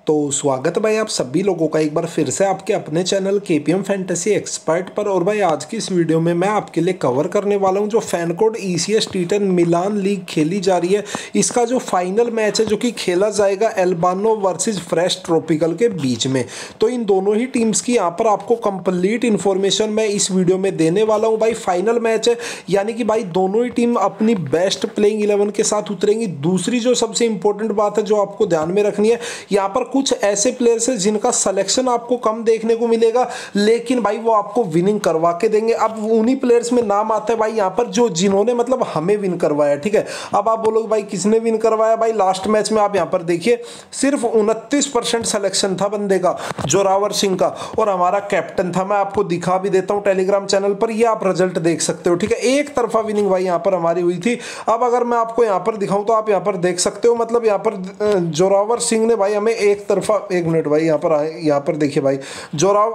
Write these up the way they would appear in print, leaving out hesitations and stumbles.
तो स्वागत है भाई आप सभी लोगों का एक बार फिर से आपके अपने चैनल केपीएम फैंटेसी एक्सपर्ट पर। और भाई आज की इस वीडियो में मैं आपके लिए कवर करने वाला हूं जो फैनकोड ECS T10 मिलान लीग खेली जा रही है, इसका जो फाइनल मैच है जो कि खेला जाएगा एल्बानो वर्सेस फ्रेश ट्रॉपिकल के बीच में। तो इन दोनों ही टीम्स की यहाँ पर आपको कंप्लीट इन्फॉर्मेशन मैं इस वीडियो में देने वाला हूँ। भाई फाइनल मैच है, यानी कि भाई दोनों ही टीम अपनी बेस्ट प्लेइंग 11 के साथ उतरेंगी। दूसरी जो सबसे इंपॉर्टेंट बात है जो आपको ध्यान में रखनी है, यहाँ पर कुछ ऐसे प्लेयर्स हैं जिनका सिलेक्शन आपको कम देखने को मिलेगा, लेकिन भाई वो आपको विनिंग करवा के देंगे। अब उन्हीं प्लेयर्स में नाम आता है भाई यहाँ पर जो जिन्होंने मतलब हमें विन करवाया। ठीक है, अब आप बोलोगे भाई किसने विन करवाया? भाई लास्ट मैच में आप यहाँ पर देखिए सिर्फ 29% सिलेक्शन था बंदे का, जोरावर सिंह का, और हमारा कैप्टन था। मैं आपको दिखा भी देता हूँ टेलीग्राम चैनल पर, ये आप रिजल्ट देख सकते हो। ठीक है, एक तरफा विनिंग भाई यहाँ पर हमारी हुई थी। अब अगर मैं आपको यहाँ पर दिखाऊं तो आप यहाँ पर देख सकते हो, मतलब यहाँ पर जोरावर सिंह ने भाई हमें एक तरफा, एक मिनट भाई यहाँ पर आए, यहाँ पर देखिए भाई जोराव,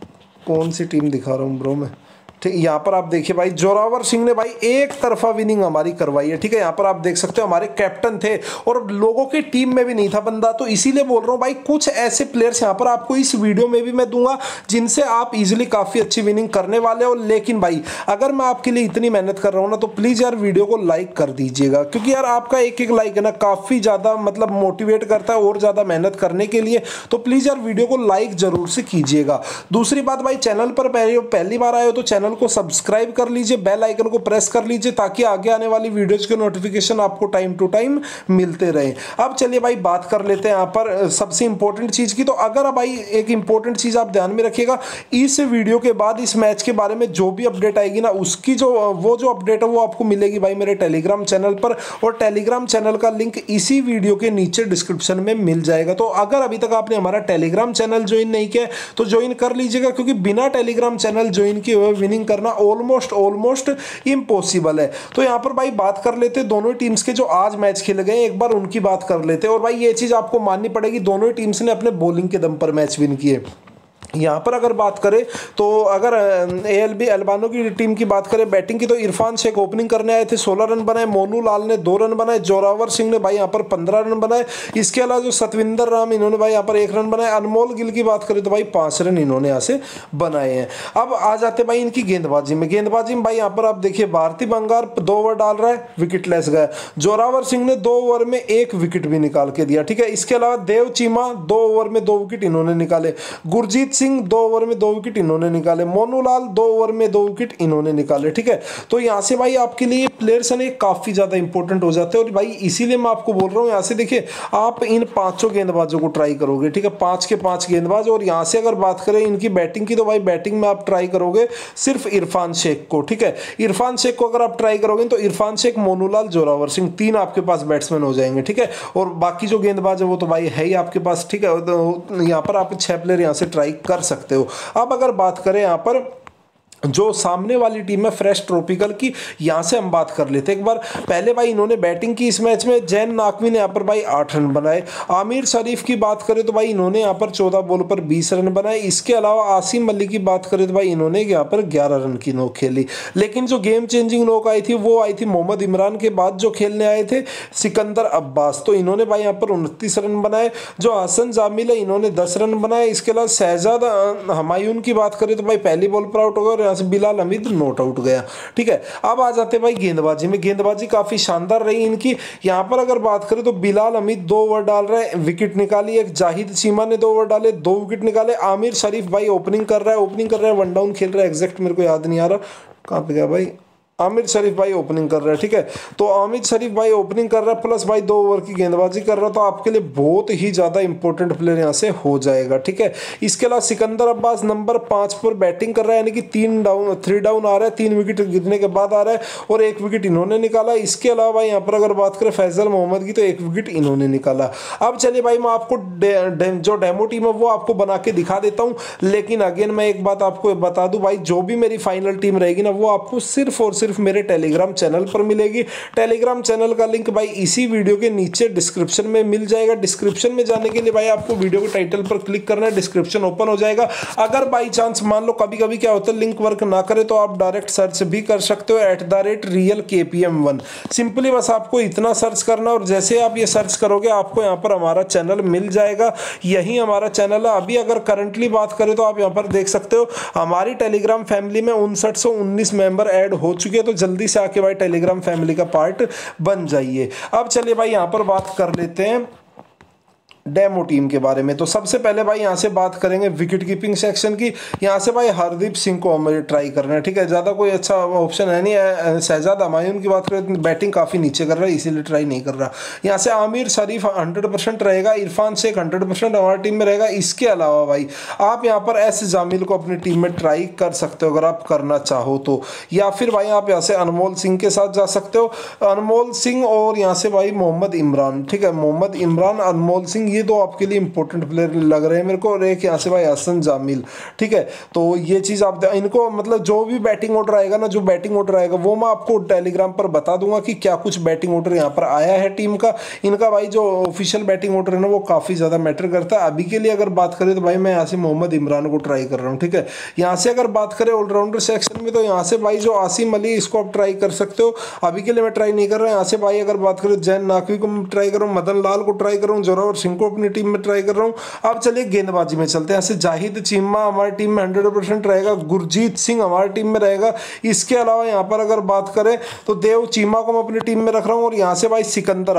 कौन सी टीम दिखा रहा हूँ ब्रो मैं, ठीक, यहाँ पर आप देखिए भाई जोरावर सिंह ने भाई एक तरफा विनिंग हमारी करवाई है। ठीक है, यहाँ पर आप देख सकते हो हमारे कैप्टन थे और लोगों की टीम में भी नहीं था बंदा, तो इसीलिए बोल रहा हूँ भाई कुछ ऐसे प्लेयर्स यहाँ पर आपको इस वीडियो में भी मैं दूंगा जिनसे आप इजीली काफी अच्छी विनिंग करने वाले हो। लेकिन भाई अगर मैं आपके लिए इतनी मेहनत कर रहा हूँ ना, तो प्लीज यार वीडियो को लाइक कर दीजिएगा, क्योंकि यार आपका एक एक लाइक है ना काफी ज्यादा मतलब मोटिवेट करता है और ज्यादा मेहनत करने के लिए। तो प्लीज यार वीडियो को लाइक जरूर से कीजिएगा। दूसरी बात भाई, चैनल पर पहली बार आए हो तो चैनल को सब्सक्राइब कर लीजिए, बेल आइकन को प्रेस कर लीजिए ताकि आगे आने वाली वीडियोज के नोटिफिकेशन आपको टाइम टू टाइम मिलते रहे। अब चलिए भाई बात कर लेते हैं यहाँ पर सबसे इंपॉर्टेंट चीज की। तो अगर भाई एक इंपॉर्टेंट चीज आप ध्यान में रखिएगा, इस वीडियो के बाद इस मैच के बारे में जो भी अपडेट आएगी ना, उसकी जो अपडेट है वो आपको मिलेगी भाई मेरे टेलीग्राम चैनल पर, और टेलीग्राम चैनल का लिंक इसी वीडियो के नीचे डिस्क्रिप्शन में मिल जाएगा। तो अगर अभी तक आपने हमारा टेलीग्राम चैनल ज्वाइन नहीं किया तो ज्वाइन कर लीजिएगा, क्योंकि बिना टेलीग्राम चैनल ज्वाइन किए हुए विनिंग करना ऑलमोस्ट इम्पॉसिबल है। तो यहां पर भाई बात कर लेते हैं दोनों टीम्स के जो आज मैच खेले गए, एक बार उनकी बात कर लेते हैं। और भाई ये चीज आपको माननी पड़ेगी, दोनों ही टीम्स ने अपने बॉलिंग के दम पर मैच विन किए। यहाँ पर अगर बात करें तो अगर ALB अल्बानो की टीम की बात करें बैटिंग की, तो इरफान शेख ओपनिंग करने आए थे, 16 रन बनाए। मोनू लाल ने 2 रन बनाए। जोरावर सिंह ने भाई यहाँ पर 15 रन बनाए। इसके अलावा जो सतविंदर राम, इन्होंने भाई यहाँ पर 1 रन बनाए। अनमोल गिल की बात करें तो भाई 5 रन इन्होंने यहाँ से बनाए हैं। अब आ जाते भाई इनकी गेंदबाजी में भाई यहाँ पर आप देखिए भारती बंगार 2 ओवर डाल रहा है, विकेट लेस गया। जोरावर सिंह ने 2 ओवर में 1 विकेट भी निकाल के दिया। ठीक है, इसके अलावा देव चीमा 2 ओवर में 2 विकेट इन्होंने निकाले। गुरजीत 2 ओवर में 2 विकेट इन्होंने निकाले। मोनू लाल 2 ओवर में 2 विकेट इन्होंने निकाले। ठीक है, तो यहां से भाई आपके लिए प्लेयर्स हैं काफी ज्यादा इंपॉर्टेंट हो जाते हैं। और भाई इसीलिए मैं आपको बोल रहा हूं, यहां से देखिए आप इन 5 गेंदबाजों को ट्राई करोगे। ठीक है, 5 के 5 गेंदबाज। और यहां से अगर बात करें इनकी बैटिंग की, तो भाई बैटिंग में आप ट्राई करोगे सिर्फ इरफान शेख को। ठीक है, इरफान शेख को अगर आप ट्राई करोगे तो इरफान शेख, मोनू लाल, जोरावर सिंह, 3 आपके पास बैट्समैन हो जाएंगे। ठीक है, और बाकी जो गेंदबाज है वो तो भाई है ही आपके पास। ठीक है, तो यहाँ पर आप 6 प्लेयर यहाँ से ट्राई कर सकते हो। अब अगर बात करें यहाँ पर जो सामने वाली टीम है फ्रेश ट्रॉपिकल की, यहां से हम बात कर लेते हैं एक बार। पहले भाई इन्होंने बैटिंग की इस मैच में। जैन नाकवी ने यहाँ पर भाई 8 रन बनाए। आमिर शरीफ की बात करें तो भाई इन्होंने यहाँ पर 14 बॉल पर 20 रन बनाए। इसके अलावा आसिम मलिक की बात करें तो भाई इन्होंने यहाँ पर 11 रन की नोक खेली। लेकिन जो गेम चेंजिंग नोक आई थी वो आई थी मोहम्मद इमरान के बाद जो खेलने आए थे सिकंदर अब्बास, तो इन्होंने भाई यहाँ पर 29 रन बनाए। जो हसन जामिल है इन्होंने 10 रन बनाए। इसके अलावा शहजाद हमायून की बात करें तो भाई पहली बॉल पर आउट हो गया और से बिलाल हमीद नॉट आउट गया। ठीक है, अब आ जाते हैं भाई गेंदबाजी में। गेंदबाजी काफी शानदार रही इनकी। यहां पर अगर बात करें तो बिलाल हमीद 2 ओवर डाल रहे हैं, विकेट निकाली। एक जाहिद चीमा ने 2 ओवर डाले, 2 विकेट निकाले। आमिर शरीफ भाई ओपनिंग कर रहा है, 1 डाउन खेल रहा है। एग्जैक्ट मेरे को याद नहीं आ रहा कहां पे गया भाई। आमिर शरीफ भाई ओपनिंग कर रहा है। ठीक है, तो आमिर शरीफ भाई ओपनिंग कर रहा है प्लस भाई 2 ओवर की गेंदबाजी कर रहा है, तो आपके लिए बहुत ही ज्यादा इंपॉर्टेंट प्लेयर यहां से हो जाएगा। ठीक है, इसके अलावा सिकंदर अब्बास नंबर 5 पर बैटिंग कर रहा है, यानी कि 3 डाउन आ रहा है, 3 विकेट गिरने के बाद आ रहा है और 1 विकेट इन्होंने निकाला। इसके अलावा भाई यहाँ पर अगर बात करें फैजल मोहम्मद की, तो 1 विकेट इन्होंने निकाला। अब चलिए भाई मैं आपको जो डेमो टीम है वो आपको बना के दिखा देता हूँ। लेकिन अगेन मैं एक बात आपको बता दूं भाई, जो भी मेरी फाइनल टीम रहेगी ना, वो आपको सिर्फ और सिर्फ मेरे टेलीग्राम चैनल पर मिलेगी। टेलीग्राम चैनल का लिंक भाई इसी वीडियो के नीचे डिस्क्रिप्शन में मिल जाएगा। डिस्क्रिप्शन में जाने के लिए भाई आपको वीडियो के टाइटल पर क्लिक करना है, डिस्क्रिप्शन ओपन हो जाएगा। अगर बाई चांस मान लो कभी कभी क्या होता है लिंक वर्क ना करे तो आप डायरेक्ट सर्च भी कर सकते हो @realkpm1। सिंपली बस आपको इतना सर्च करना और जैसे आप ये सर्च करोगे आपको यहाँ पर हमारा चैनल मिल जाएगा। यही हमारा चैनल है। अभी अगर करंटली बात करें तो आप यहाँ पर देख सकते हो हमारी टेलीग्राम फैमिली में 5919 मेंबर ऐड हो चुके हैं। तो जल्दी से आके भाई टेलीग्राम फैमिली का पार्ट बन जाइए। अब चलिए भाई यहाँ पर बात कर लेते हैं डेमो टीम के बारे में। तो सबसे पहले भाई यहाँ से बात करेंगे विकेट कीपिंग सेक्शन की। यहाँ से भाई हरदीप सिंह को हमें ट्राई करना है, ठीक है। ज़्यादा कोई अच्छा ऑप्शन है नहीं। शहजाद हमायूं की बात करें बैटिंग काफ़ी नीचे कर रहा है इसीलिए ट्राई नहीं कर रहा। यहाँ से आमिर शरीफ 100% रहेगा, इरफान शेख 100% हमारी टीम में रहेगा। इसके अलावा भाई आप यहाँ पर एस जामिल को अपनी टीम में ट्राई कर सकते हो अगर आप करना चाहो तो, या फिर भाई आप यहाँ से अनमोल सिंह के साथ जा सकते हो। अनमोल सिंह और यहाँ से भाई मोहम्मद इमरान, ठीक है। मोहम्मद इमरान, अनमोल सिंह, ये दो आपके लिए इंपॉर्टेंट प्लेयर लग रहे हैं मेरे को। और एक यहाँ से भाई हसन जामिल, ठीक है। तो ये चीज़ आप इनको मतलब जो भी बैटिंग ऑर्डर आएगा ना, जो बैटिंग ऑर्डर आएगा वो मैं आपको टेलीग्राम पर बता दूंगा कि क्या कुछ बैटिंग ऑर्डर यहाँ पर आया है टीम का। इनका भाई जो ऑफिशियल बैटिंग ऑर्डर है ना वो काफ़ी ज़्यादा मैटर करता है। अभी के लिए अगर बात करें तो भाई मैं यहाँ से मोहम्मद इमरान को ट्राई कर रहा हूँ, ठीक है। यहाँ से अगर बात करें ऑलराउंडर सेक्शन में तो यहाँ से भाई जो आसिम अली इसको आप ट्राई कर सकते हो। अभी के लिए मैं ट्राई नहीं कर रहा। यहाँ से भाई अगर बात करें जैन नाकवी को मैं ट्राई कर रहा हूँ, मदन लाल को ट्राई कर रहा हूँ, जोरावर सिंह को अपनी टीम में ट्राई कर रहा हूँ। अब चलिए गेंदबाजी में चलते हैं। ऐसे जाहिद चीमा हमारी टीम में 100% रहेगा, गुरजीत सिंह हमारी टीम में रहेगा। इसके अलावा यहाँ पर अगर बात करें तो देव चीमा को मैं अपनी टीम में रख रहा हूँ। और यहाँ से भाई सिकंदर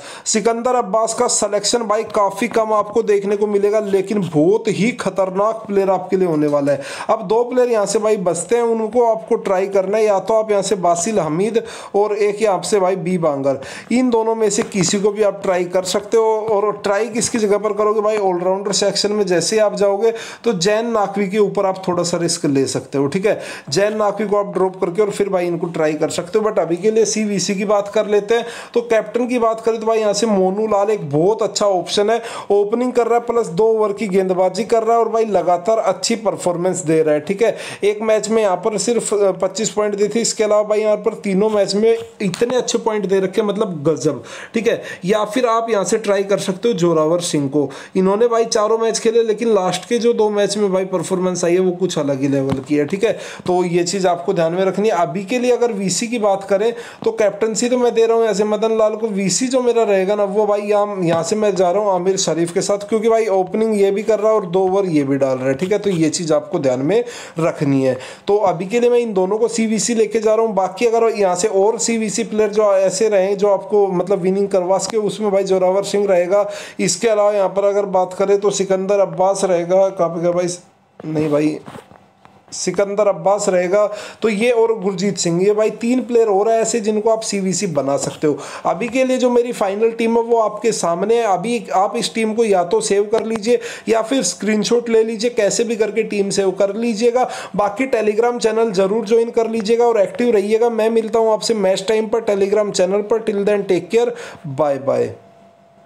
अब्बास का सिलेक्शन भाई काफी कम आपको देखने को मिलेगा, लेकिन बहुत ही खतरनाक प्लेयर आपके लिए होने वाला है। अब दो प्लेयर यहाँ से भाई बचते हैं, उनको आपको ट्राई करना है। या तो आप यहाँ से बासिल हमीद और एक यहाँ से भाई बी बांगर, इन दोनों में से किसी को भी आप ट्राई कर सकते हो। और ट्राई किसकी जगह पर करोगे भाई, ऑलराउंडर सेक्शन में जैसे आप जाओगे तो जैन नाकवी के ऊपर आप थोड़ा सा रिस्क ले सकते हो, ठीक है। जैन नाकवी को आप ड्रॉप करके और फिर भाई इनको ट्राई कर सकते हो। बट अभी के लिए सीवीसी की बात कर लेते हैं। तो कैप्टन की बात करें तो भाई यहाँ से मोनू लाल एक बहुत अच्छा ऑप्शन है। ओपनिंग कर रहा है प्लस 2 ओवर की गेंदबाजी कर रहा है और भाई लगातार अच्छी परफॉर्मेंस दे रहा है, ठीक है। एक मैच में यहाँ पर सिर्फ 25 पॉइंट दी थी। इसके अलावा भाई यहाँ पर तीनों मैच में इतने अच्छे पॉइंट दे रखे, मतलब गजब, ठीक है। या फिर आप यहाँ से ट्राई कर सकते हो जोरावर सिंह को। इन्होंने भाई चारों मैच खेले, लेकिन लास्ट के जो 2 मैच में भाई परफॉर्मेंस आई है वो कुछ अलग ही लेवल की है, ठीक है। तो ये चीज़ आपको ध्यान में रखनी है। अभी के लिए अगर वीसी की बात करें तो कैप्टनसी तो मैं दे रहा हूँ ऐसे मदन लाल को। वीसी जो मेरा रहेगा ना वो भाई यहाँ से मैं जा रहा हूँ आमिर शरीफ के साथ, क्योंकि भाई ओपनिंग ये भी कर रहा है और 2 ओवर ये भी डाल रहा है, ठीक है। तो ये चीज़ आपको ध्यान में रखनी है। तो अभी के लिए मैं इन दोनों को सीवीसी लेके जा रहा हूँ। बाकी अगर यहाँ से और सीवीसी प्लेयर जो ऐसे रहे जो आपको मतलब विनिंग करवा सके, उसमें भाई जोरावर सिंह रहेगा। इसके अलावा यहाँ पर अगर बात करें तो सिकंदर अब्बास रहेगा। कहाँ पे गया भाई, नहीं भाई सिकंदर अब्बास रहेगा। तो ये और गुरजीत सिंह, ये भाई 3 प्लेयर और है ऐसे जिनको आप सीवीसी बना सकते हो। अभी के लिए जो मेरी फाइनल टीम है वो आपके सामने है। अभी आप इस टीम को या तो सेव कर लीजिए या फिर स्क्रीनशॉट ले लीजिए, कैसे भी करके टीम सेव कर लीजिएगा। बाकी टेलीग्राम चैनल जरूर ज्वाइन कर लीजिएगा और एक्टिव रहिएगा। मैं मिलता हूँ आपसे मैच टाइम पर टेलीग्राम चैनल पर। Till then take care, bye bye.